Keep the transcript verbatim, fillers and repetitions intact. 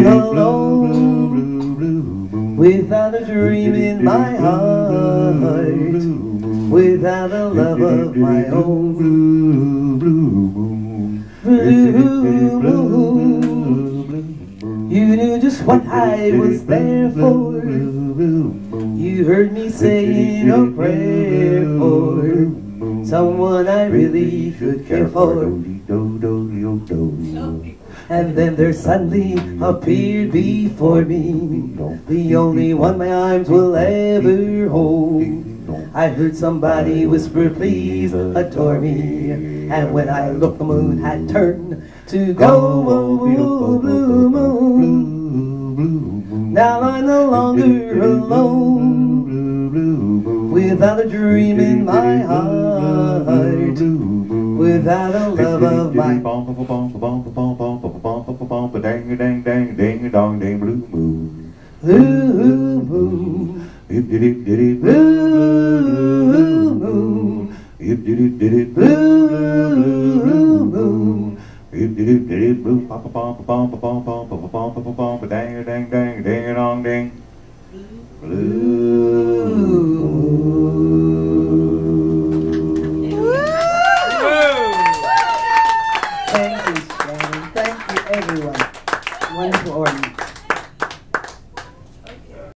alone, without a dream in my heart, without a love of my own. Blue moon, you knew just what I was there for. You heard me saying a prayer for someone I really could care for. And then there suddenly appeared before me the only one my arms will ever hold. I heard somebody whisper, please adore me. And when I looked, the moon had turned to gold. Blue moon, now I'm no longer alone, without a dream in my heart, without a love of my own. Blue moon, blue moon, blue moon, blue moon.